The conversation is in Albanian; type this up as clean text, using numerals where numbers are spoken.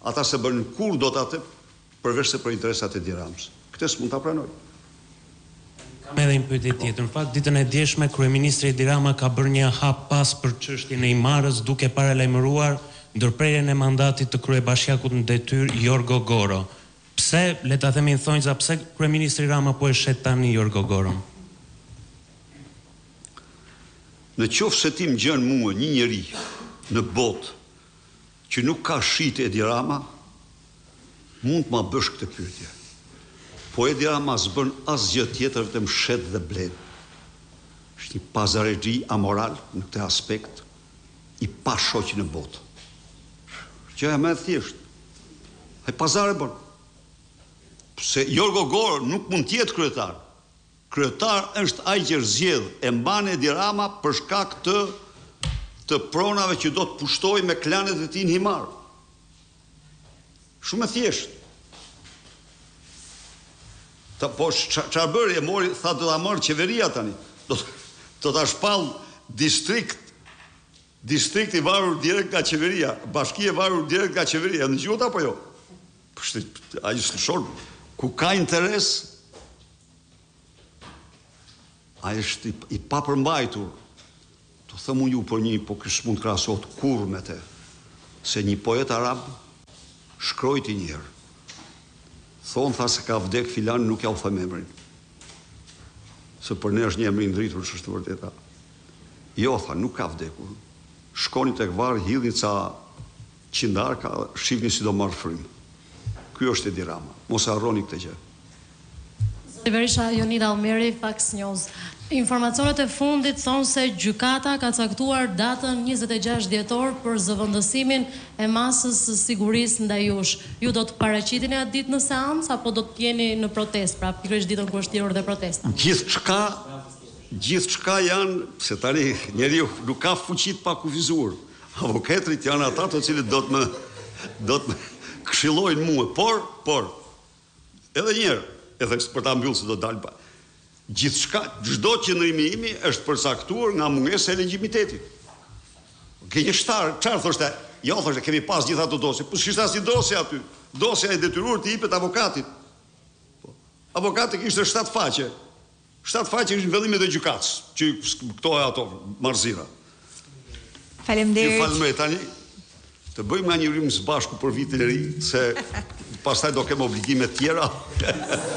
ata se bën kur do të atë përveç se për interesat e Edi Ramës. Këtë s'mund ta pranoj. Kam edhe një pyetje tjetër. Në fakt, ditën e djeshme kryeministri Edi Rama ka bërë një hap pas për çështjen e Imarës, duke paralajmëruar ndërprerjen e mandatit të kryebashkiakut në detyrë Jorgo Goro. Pse, le ta themi në thonjza, pse kryeministri Rama po e shet tani Jorgo Goron? Në qoftë se ti më gjen mua një njeri në botë që nuk ka shit Edi Rama, mund të ma bësh këtë pyetje. Po Edi Rama s'bën asgjë tjetër të më shet dhe blen. Është një pazarexhi amoral në këtë aspekt, i pa shoq në botë. Gjëja më e thjeshtë. Ai pazare bën. Se Jorgo Goro nuk mund të jetë kryetar. Kryetar është ai që zgjedh e mban Edi Rama për shkak të pronave që do të pushtoj me klanet e tij në Himar. Shumë e thjeshtë. Po çfarë bëri? E mori, tha do ta marr qeveria tani. Do ta shpall distrikt i varur direkt nga qeveria, bashki e varur direkt nga qeveria. Në gjuhët apo jo? Ai është short ku ka interes. Ai është i papërmbajtur. Të them unë ju për një, po kështë mund të krahasohet kurrë me te. Se një poet arab shkrojti një herë. Thonë, tha se ka vdek filan, nuk ja u them emrin. Se për ne është një emri ndritur, që është të vërteta. Jo, tha, nuk ka vdekur. Shkoni tek varri, hidhni ca qindarka, shihni si do marr frymë. Ky është Edi Rama. Mos harroni këtë gjë. Berisha, Jonida Almeri, Fox News. Informacionet e fundit thonë se gjykata ka caktuar datën 26 dhjetor për zëvendësimin e masës së sigurisë ndaj jush. Ju do të paraqiteni atë ditë në seancë apo do të jeni në protestë, pra pikërisht ditën kur është thirrur dhe protesta? Gjithçka janë, se tani njeriu nuk ka fuqi të pakufizuar. Avokatët janë ata të cilët do të më këshillojnë mua, por edhe një herë, edhe për ta mbyllur se do dalë pa. Gjithçka, çdo qëndrimi imi është përcaktuar nga mungesa e legitimiteti. Gënjeshtar, çfarë thoshte? Jo, thoshte kemi pas gjithë ato dosje. Po s'ishte as një dosje aty. Dosja e detyruar të jepet avokatit. Avokati kishte 7 faqe. 7 faqe ishin vendimet e gjykatës, që këto e ato marrëzira. Faleminderit. Ju falënderoj tani. Të bëjmë nga një rrymë së bashku për vitin e ri, se pastaj do kem obligime tjera.